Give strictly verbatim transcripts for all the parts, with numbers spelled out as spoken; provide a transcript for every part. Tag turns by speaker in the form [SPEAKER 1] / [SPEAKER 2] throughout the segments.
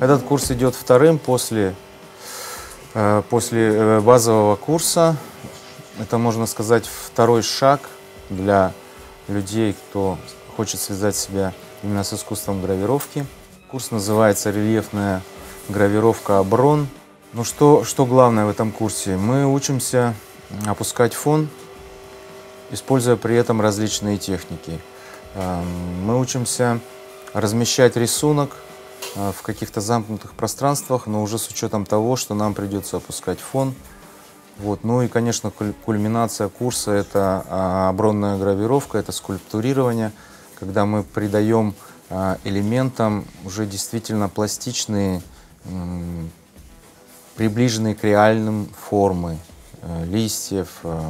[SPEAKER 1] Этот курс идет вторым после, э, после базового курса. Это, можно сказать, второй шаг для людей, кто хочет связать себя именно с искусством гравировки. Курс называется «Рельефная гравировка Оброн». Ну что, что главное в этом курсе? Мы учимся опускать фон, используя при этом различные техники. Мы учимся размещать рисунок в каких-то замкнутых пространствах, но уже с учетом того, что нам придется опускать фон. Вот. Ну и, конечно, кульминация курса – это обронная гравировка, это скульптурирование, когда мы придаем элементам уже действительно пластичные, приближенные к реальным формы листьев,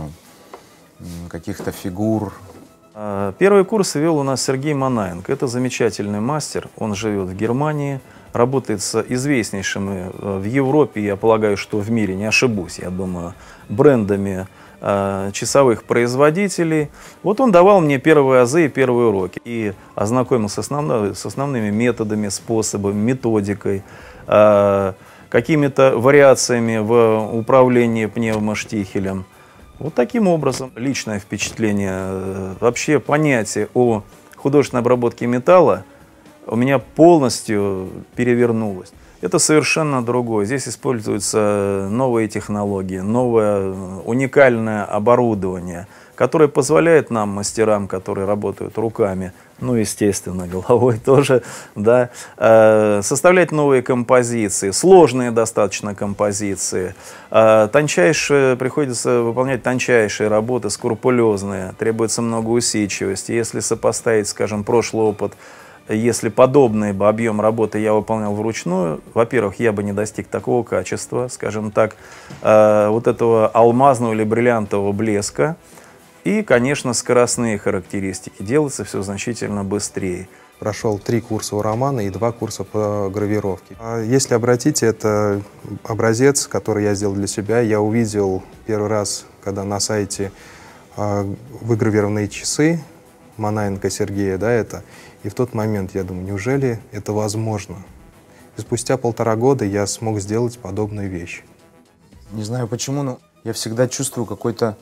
[SPEAKER 1] каких-то фигур.
[SPEAKER 2] Первый курс вел у нас Сергей Манаенко. Это замечательный мастер, он живет в Германии, работает с известнейшими в Европе, я полагаю, что в мире, не ошибусь, я думаю, брендами э, часовых производителей. Вот он давал мне первые азы и первые уроки и ознакомил с, основно, с основными методами, способами, методикой, э, какими-то вариациями в управлении пневмоштихелем. Вот таким образом личное впечатление, вообще понятие о художественной обработке металла у меня полностью перевернулось. Это совершенно другое. Здесь используются новые технологии, новое уникальное оборудование, которое позволяет нам, мастерам, которые работают руками, ну, естественно, головой тоже, да, э, составлять новые композиции, сложные достаточно композиции. Э, тончайшие, приходится выполнять тончайшие работы, скрупулезные, требуется много усидчивости. Если сопоставить, скажем, прошлый опыт, если подобный бы объем работы я выполнял вручную, во-первых, я бы не достиг такого качества, скажем так, э, вот этого алмазного или бриллиантового блеска. И, конечно, скоростные характеристики. Делается все значительно быстрее.
[SPEAKER 3] Прошел три курса у Романа и два курса по гравировке. Если обратите, это образец, который я сделал для себя. Я увидел первый раз, когда на сайте выгравированные часы Манаенко Сергея, да, это. И в тот момент я думаю, неужели это возможно? И спустя полтора года я смог сделать подобную вещь.
[SPEAKER 1] Не знаю почему, но я всегда чувствую какой-то...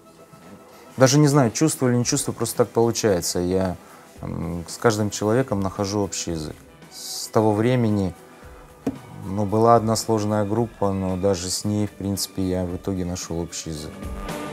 [SPEAKER 1] Даже не знаю, чувствую или не чувствую, просто так получается. Я там, с каждым человеком нахожу общий язык. С того времени, ну, была одна сложная группа, но даже с ней, в принципе, я в итоге нашел общий язык.